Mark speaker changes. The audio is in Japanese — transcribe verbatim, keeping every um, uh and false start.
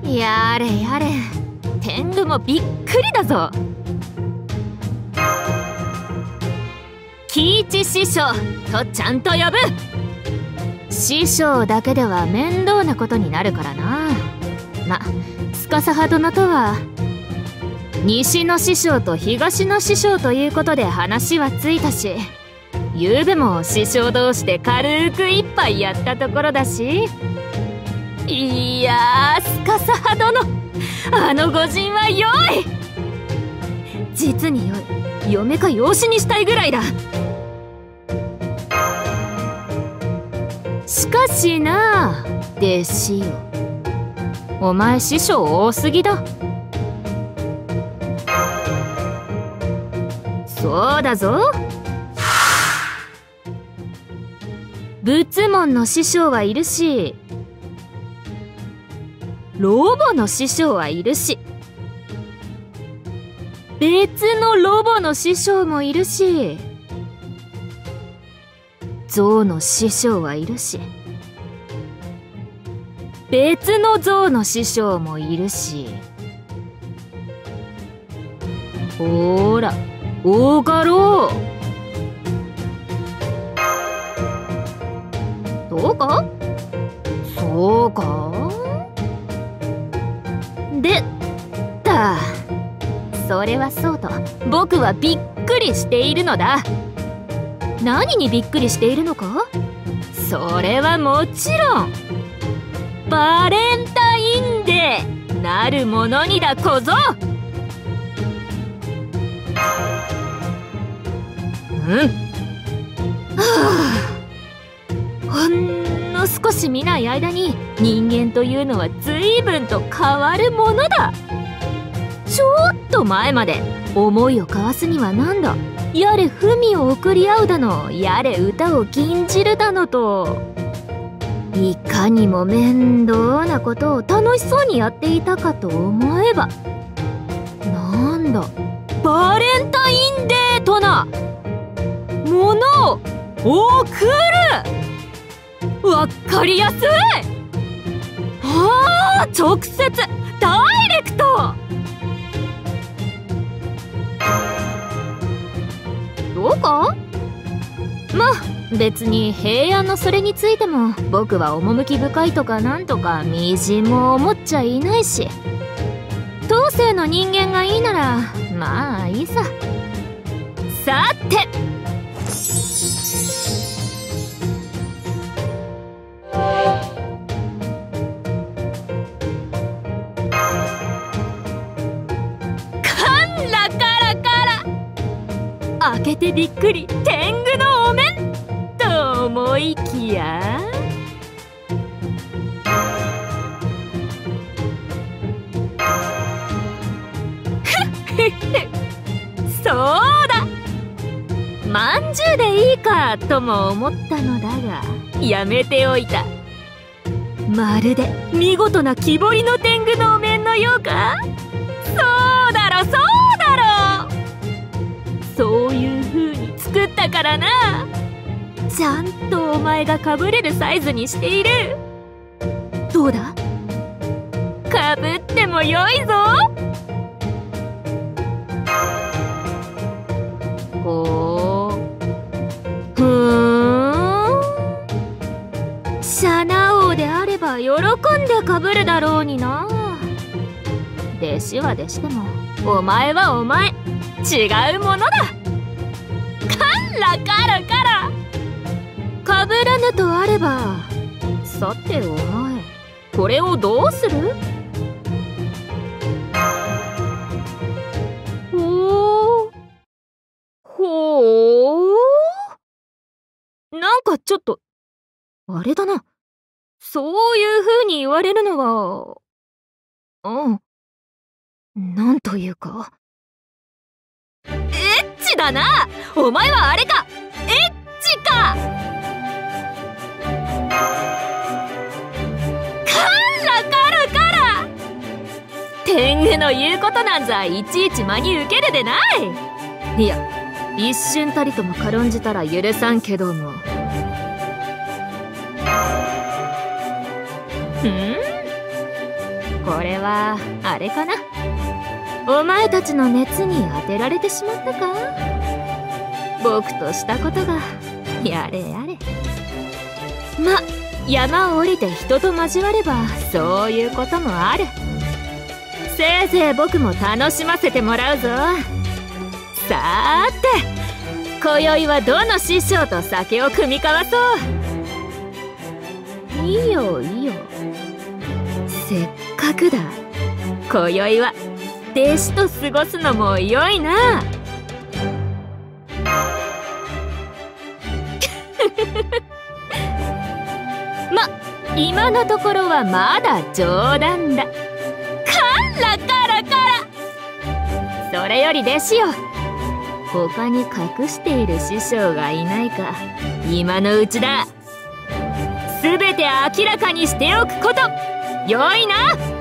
Speaker 1: やれやれ、天狗もびっくりだぞ。喜一師匠とちゃんと呼ぶ。師匠だけでは面倒なことになるからな。ま、司派殿とは西の師匠と東の師匠ということで話はついたし、ゆうべも師匠同士で軽く一杯やったところだし。いやー、司派殿、あの御仁は良い。実に良い。嫁か養子にしたいぐらいだ。しかしな、弟子よ、お前師匠多すぎだ。そうだぞ。仏門の師匠はいるし、ロボの師匠はいるし、別のロボの師匠もいるし、象の師匠はいるし、別の象の師匠もいるし。ほーら、多かろう。そうかそうかでったそれはそうと、僕はびっくりしているのだ。何にびっくりしているのか。それはもちろんバレンタインデーなるものにだ小僧。うん。はあ、ほんの少し見ない間に人間というのは随分と変わるものだ。ちょっと前まで思いを交わすにはなんだ、やれ文を送り合うだの、やれ歌を吟じるだのと、いかにも面倒なことを楽しそうにやっていたかと思えば、なんだバレンタインデーとなものを送る。わかりやすい。はあ、直接ダイレクト。どうか。まあ別に平安のそれについても僕は趣深いとかなんとかみじんも思っちゃいないし、当世の人間がいいならまあいいさ。さて開けてびっくり天狗のお面と思いきや、そうだ、まんじゅうでいいかとも思ったのだがやめておいた。まるで見事な木彫りの天狗のお面のようか。そうだろそうだろ、そういう風に作ったからな。ちゃんとお前がかぶれるサイズにしている。どうだ、かぶってもよいぞ。ほう、ふーん、シャナ王であれば喜んでかぶるだろうにな。弟子は弟子でもお前はお前、違うものだ。カラカラカラ、かぶらぬとあれば、さてお前これをどうする。ほうほう、なんかちょっとあれだな。そういう風に言われるのは、うん、なんというかエッチだな。お前はあれか、エッチか。カラカラカラ、天狗の言うことなんざいちいち真に受けるでない。いや、一瞬たりとも軽んじたら許さんけども。ふん、 これはあれかな。お前たちの熱に当てられてしまったか。僕としたことがやれやれ。ま、山を降りて人と交わればそういうこともある。せいぜい僕も楽しませてもらうぞ。さーて、今宵はどの師匠と酒を酌み交わそう。いいよいいよ、せっかくだ。今宵は弟子と過ごすのも良いな。ま、今のところはまだ冗談だ。カラカラカラ。それより弟子よ、他に隠している師匠がいないか今のうちだ。すべて明らかにしておくことよいな。